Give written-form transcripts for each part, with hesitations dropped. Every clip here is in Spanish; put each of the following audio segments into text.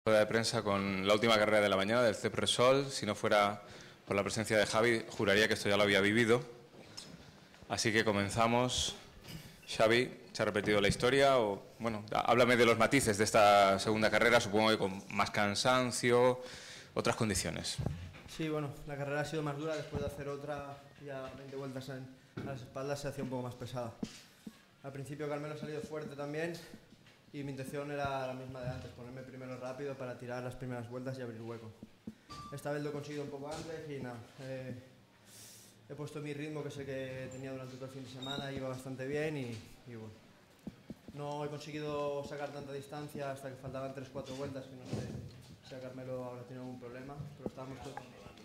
rueda de prensa con la última carrera de la mañana del CEP Repsol. Si no fuera por la presencia de Javi, juraría que esto ya lo había vivido. Así que comenzamos. Xavi, ¿se ha repetido la historia? O, bueno, háblame de los matices de esta segunda carrera, supongo que con más cansancio, otras condiciones. Sí, bueno, la carrera ha sido más dura. Después de hacer otra, ya 20 vueltas en las espaldas, se hacía un poco más pesada. Al principio Carmelo ha salido fuerte también y mi intención era la misma de antes, ponerme primero rápido para tirar las primeras vueltas y abrir hueco. Esta vez lo he conseguido un poco antes y nada, he puesto mi ritmo que sé que tenía durante todo el fin de semana, iba bastante bien y bueno. No he conseguido sacar tanta distancia hasta que faltaban 3-4 vueltas, que no sé si a Carmelo ahora tiene algún problema, pero estábamos todos...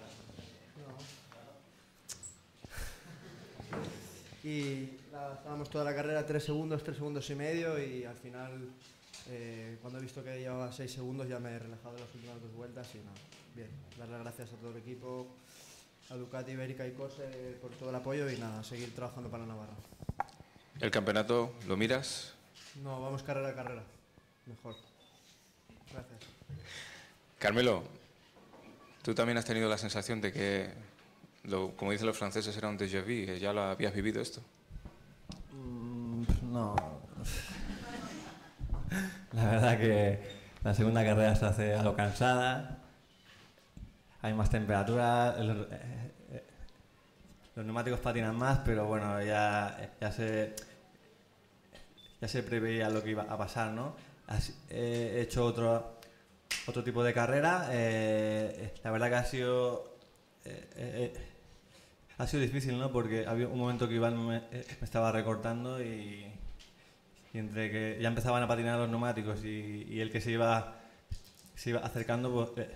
Y estábamos toda la carrera 3 segundos y medio y al final, cuando he visto que llevaba 6 segundos, ya me he relajado en las últimas 2 vueltas y nada, bien. Dar las gracias a todo el equipo, a Ducati, Ibérica y Cose por todo el apoyo y nada, seguir trabajando para Navarra. ¿El campeonato lo miras? No, vamos carrera a carrera, mejor. Gracias. Carmelo, ¿tú también has tenido la sensación de que, como dicen los franceses, era un déjà vu, que ya lo habías vivido esto? No. La verdad que la segunda carrera se hace algo cansada, hay más temperatura, los neumáticos patinan más, pero bueno, ya se preveía lo que iba a pasar, ¿no? He hecho otro tipo de carrera, la verdad que ha sido difícil, ¿no? Porque había un momento que Iván me estaba recortando y entre que ya empezaban a patinar los neumáticos y el que se iba acercando, pues,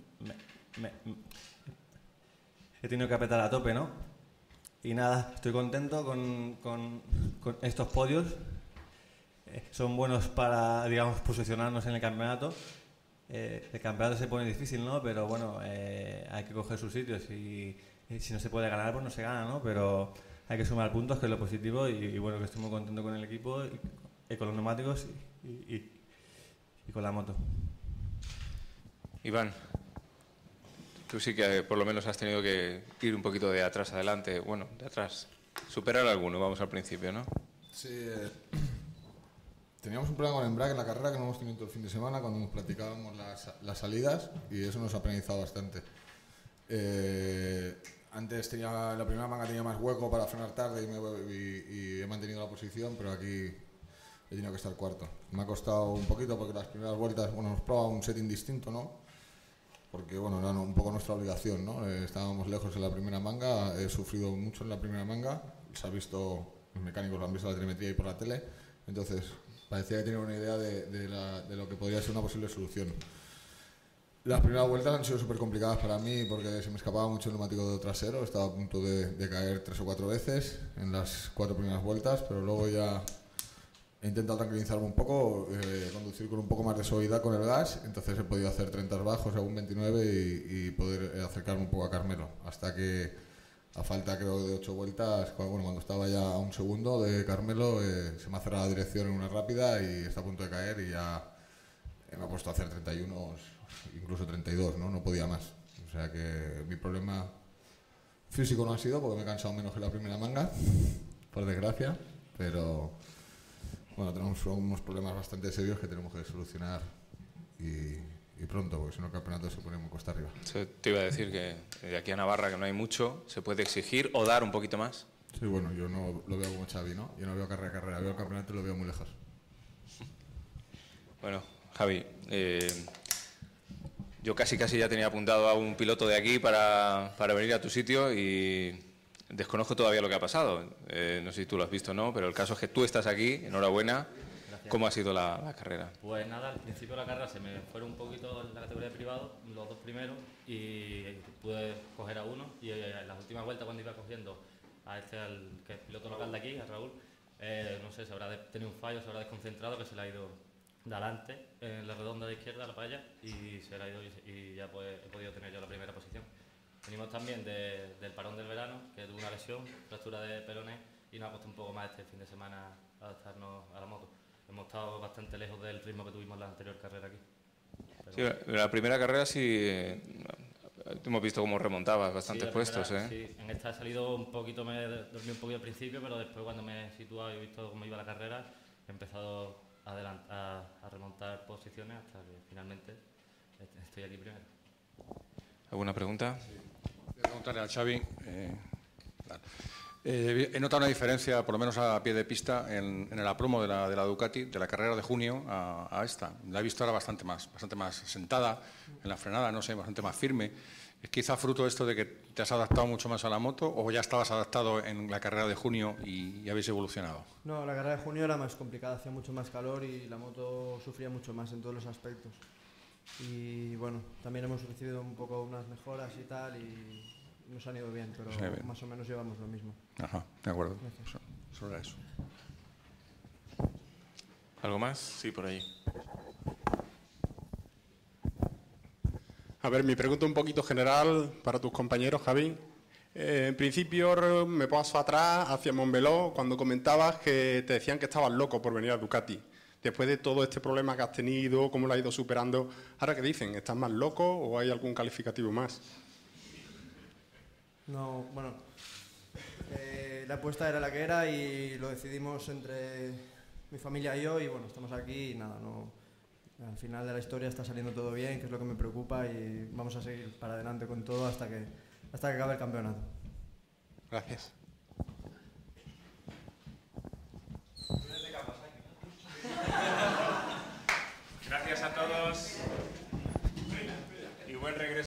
he tenido que apretar a tope, ¿no? Y nada, estoy contento con estos podios. Son buenos para, digamos, posicionarnos en el campeonato. El campeonato se pone difícil, ¿no? Pero bueno, hay que coger sus sitios y si no se puede ganar, pues no se gana, ¿no? Pero hay que sumar puntos, que es lo positivo y bueno, que estoy muy contento con el equipo y con los neumáticos y con la moto. Iván, tú sí que por lo menos has tenido que ir un poquito de atrás adelante, bueno, de atrás, superar alguno, vamos al principio, ¿no? Sí, teníamos un problema con el embrague en la carrera que no hemos tenido todo el fin de semana cuando nos platicábamos las salidas y eso nos ha penalizado bastante. Antes la primera manga tenía más hueco para frenar tarde y he mantenido la posición, pero aquí he tenido que estar cuarto. Me ha costado un poquito porque las primeras vueltas, bueno, hemos probado un setting distinto, ¿no? Porque, bueno, era un poco nuestra obligación, ¿no? Estábamos lejos en la primera manga, he sufrido mucho en la primera manga, se ha visto, los mecánicos lo han visto en la telemetría y por la tele, entonces parecía que tenía una idea de lo que podría ser una posible solución. Las primeras vueltas han sido súper complicadas para mí porque se me escapaba mucho el neumático trasero, estaba a punto de caer 3 o 4 veces en las 4 primeras vueltas, pero luego ya he intentado tranquilizarme un poco, conducir con un poco más de suavidad con el gas, entonces he podido hacer 30 bajos a un 29 y poder acercarme un poco a Carmelo, hasta que a falta creo de 8 vueltas, cuando estaba ya a un segundo de Carmelo, se me ha cerrado la dirección en una rápida y está a punto de caer y ya me ha puesto a hacer 31, incluso 32, ¿no? No podía más. O sea que mi problema físico no ha sido porque me he cansado menos que la primera manga, por desgracia, pero bueno, tenemos unos problemas bastante serios que tenemos que solucionar y pronto, porque si no el campeonato se pone muy cuesta arriba. Te iba a decir que de aquí a Navarra, que no hay mucho, ¿se puede exigir o dar un poquito más? Sí, bueno, yo no lo veo como Xavi, ¿no? Yo no veo carrera a carrera, veo el campeonato y lo veo muy lejos. Bueno, Javi, yo casi ya tenía apuntado a un piloto de aquí para venir a tu sitio y desconozco todavía lo que ha pasado. No sé si tú lo has visto o no, pero el caso es que tú estás aquí, enhorabuena. Gracias. ¿Cómo ha sido la carrera? Pues nada, al principio de la carrera se me fueron un poquito en la categoría de privado, los 2 primeros, y pude coger a uno, y en las últimas vueltas cuando iba cogiendo a al que es piloto local de aquí, a Raúl, no sé, se habrá tenido un fallo, se habrá desconcentrado, que se le ha ido de adelante en la redonda de izquierda, la palla, y se le ha ido y ya pues he podido tener yo la primera posición. Venimos también del parón del verano, que tuve una lesión, fractura de peroné, y nos ha costado un poco más este fin de semana adaptarnos a la moto. Hemos estado bastante lejos del ritmo que tuvimos en la anterior carrera aquí. Sí, la primera carrera sí hemos visto cómo remontabas bastantes puestos. Sí, en esta he salido un poquito, me dormí un poquito al principio, pero después cuando me he situado y he visto cómo iba la carrera, he empezado a remontar posiciones hasta que finalmente estoy aquí primero. ¿Alguna pregunta? Voy a preguntarle a Xavi. He notado una diferencia, por lo menos a pie de pista, en el apromo de la Ducati, de la carrera de junio a esta. La he visto ahora bastante más sentada en la frenada, no sé, bastante más firme. ¿Es quizá fruto de esto de que te has adaptado mucho más a la moto o ya estabas adaptado en la carrera de junio y habéis evolucionado? No, la carrera de junio era más complicada, hacía mucho más calor y la moto sufría mucho más en todos los aspectos. Y bueno, también hemos recibido un poco unas mejoras y tal y nos han ido bien, pero bien. Más o menos llevamos lo mismo. Ajá, de acuerdo. Solo eso. ¿Algo más? Sí, por ahí. A ver, mi pregunta un poquito general para tus compañeros, Javi. En principio me paso atrás hacia Montmeló cuando comentabas que te decían que estabas loco por venir a Ducati. Después de todo este problema que has tenido, cómo lo has ido superando, ¿ahora qué dicen? ¿Estás más loco o hay algún calificativo más? No, bueno, la apuesta era la que era y lo decidimos entre mi familia y yo y bueno, estamos aquí y nada, no, al final de la historia está saliendo todo bien, que es lo que me preocupa y vamos a seguir para adelante con todo hasta que acabe el campeonato. Gracias.